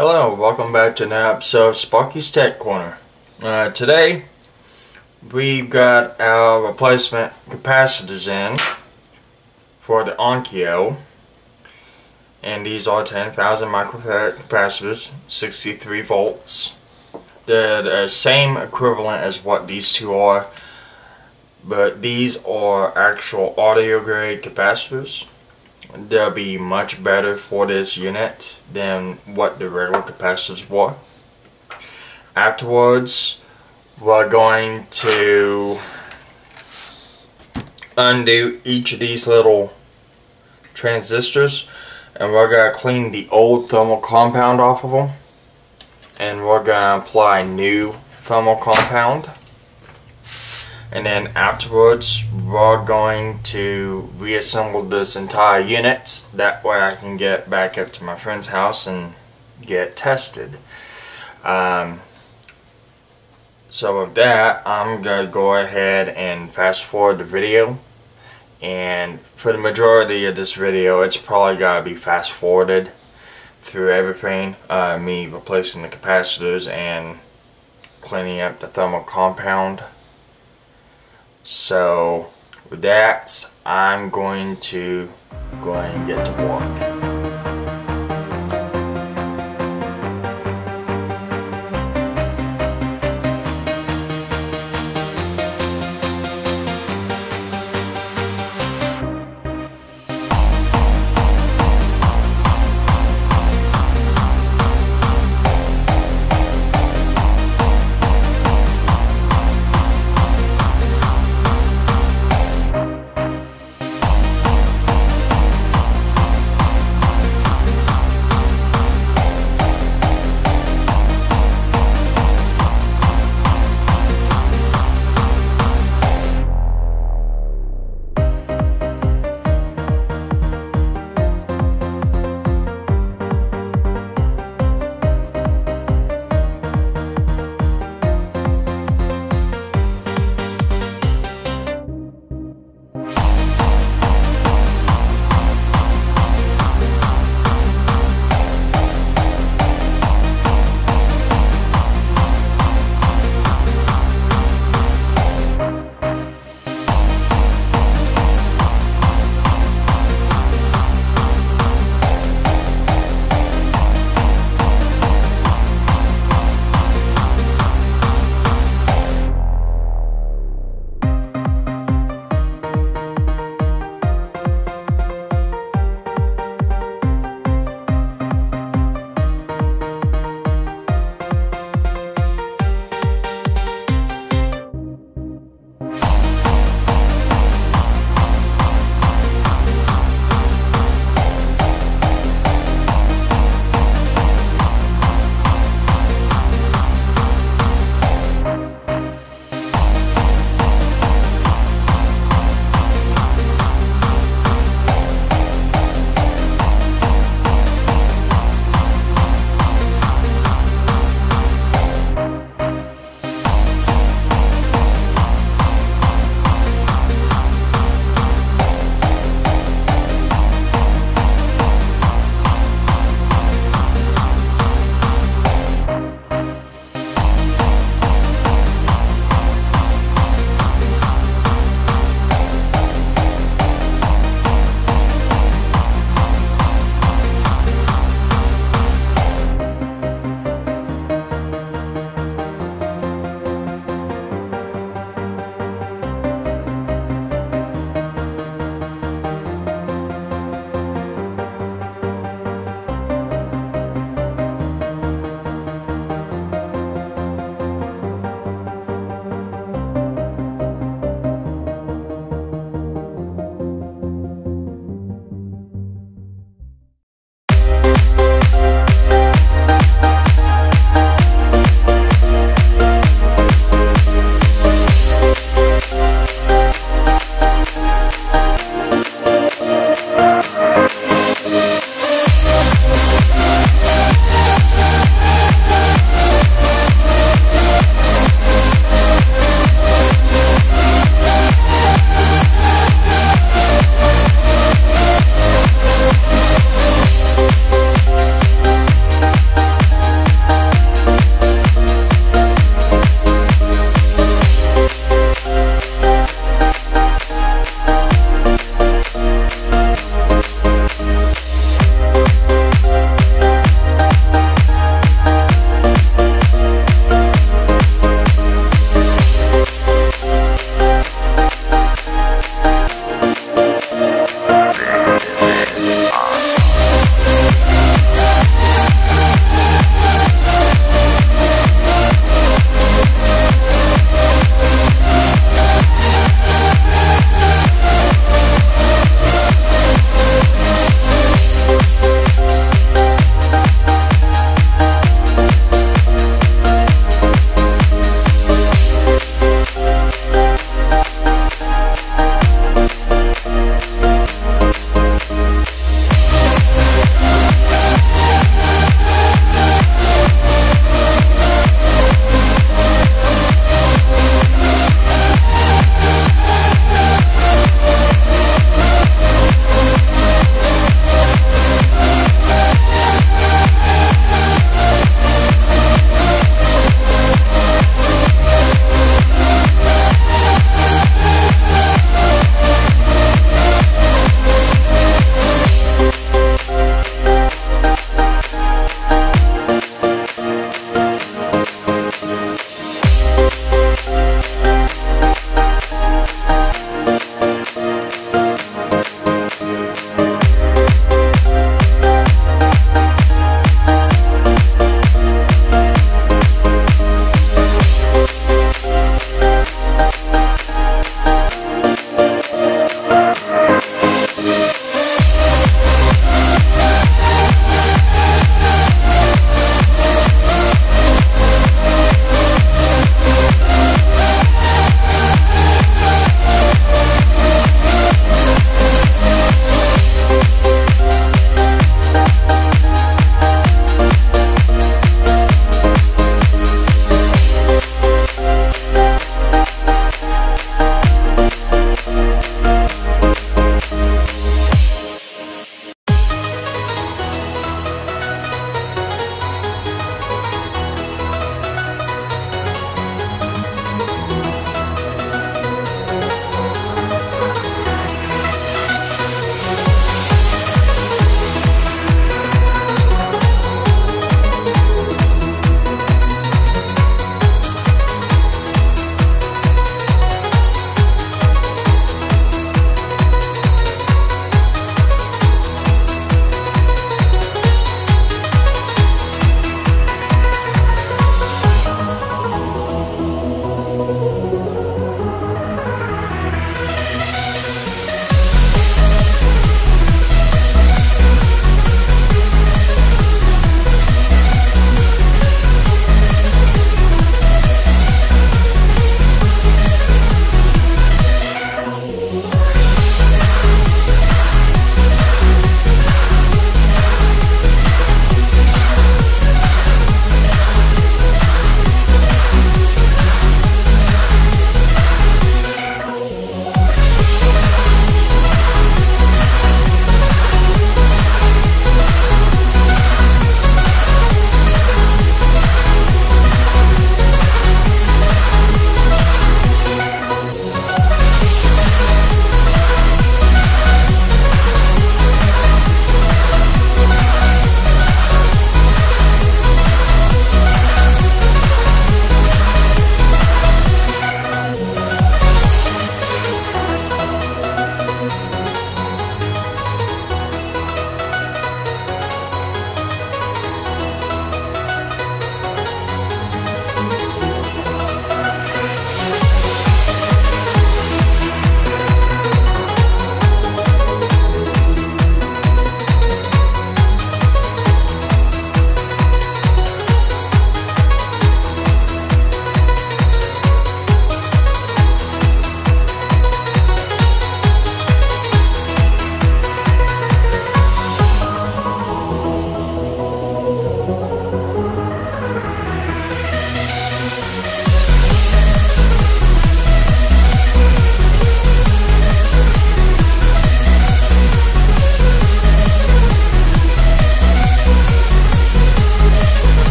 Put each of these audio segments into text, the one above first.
Hello, welcome back to another episode of Sparkys Tech Corner. Today, we've got our replacement capacitors in for the Onkyo. And these are 10,000 microfarad capacitors, 63 volts. They're the same equivalent as what these two are, but these are actual audio grade capacitors. They'll be much better for this unit than what the regular capacitors were. Afterwards, we're going to undo each of these little transistors, and we're going to clean the old thermal compound off of them, and we're going to apply new thermal compound. And then afterwards, we're going to reassemble this entire unit. That way I can get back up to my friend's house and get tested. So with that, I'm going to go ahead and fast forward the video. And for the majority of this video, it's probably going to be fast forwarded through everything. Me replacing the capacitors and cleaning up the thermal compound. So with that, I'm going to go ahead and get to work.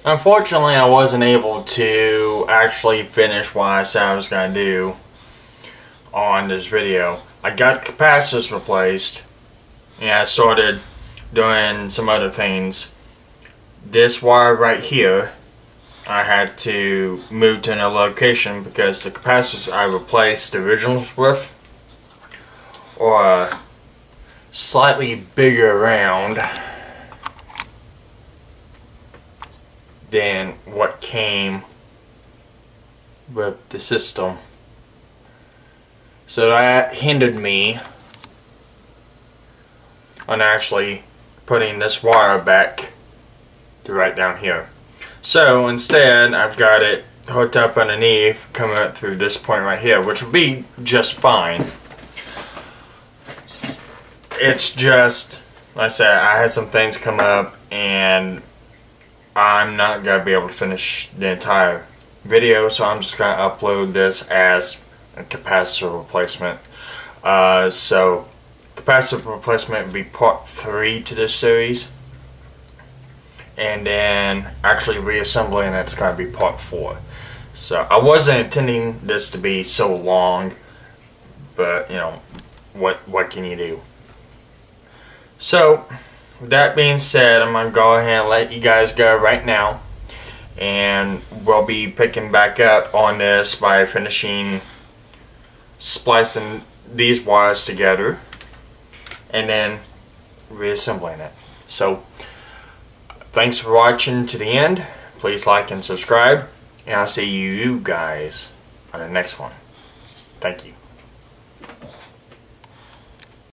Unfortunately, I wasn't able to actually finish what I said I was going to do on this video. I got the capacitors replaced, and I started doing some other things. This wire right here, I had to move to another location because the capacitors I replaced the originals with are slightly bigger around than what came with the system. So that hindered me on actually putting this wire back to right down here. So instead, I've got it hooked up underneath, coming up through this point right here, which will be just fine. It's just, like I said, I had some things come up, and I'm not going to be able to finish the entire video, so I'm just going to upload this as a capacitor replacement. So capacitor replacement would be part 3 to this series, and then actually reassembling it's going to be part 4. So I wasn't intending this to be so long, but you know, what can you do? So with that being said, I'm going to go ahead and let you guys go right now, and we'll be picking back up on this by finishing splicing these wires together and then reassembling it. So thanks for watching to the end. Please like and subscribe, and I'll see you guys on the next one. Thank you.